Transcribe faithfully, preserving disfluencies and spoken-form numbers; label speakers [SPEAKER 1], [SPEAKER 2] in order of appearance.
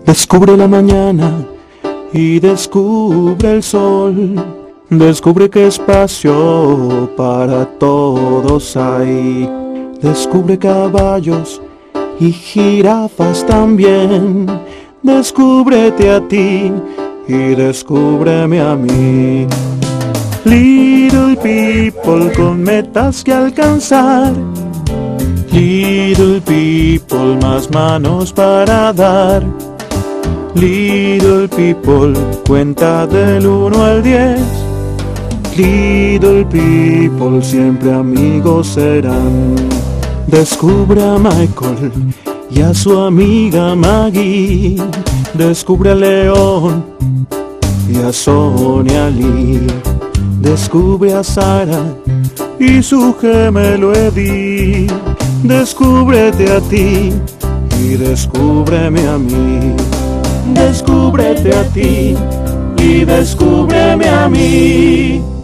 [SPEAKER 1] Descubre la mañana y descubre el sol. Descubre qué espacio para todos hay. Descubre caballos y jirafas también. Descúbrete a ti y descúbreme a mí. Little people con metas que alcanzar. Little people, más manos para dar. Little people, cuenta del uno al diez. Little people, siempre amigos serán. Descubre a Michael y a su amiga Maggie. Descubre a León y a Sonia Lee. Descubre a Sara y su gemelo Eddie. Descúbrete a ti y descúbreme a mí. Descúbrete a ti y descúbreme a mí.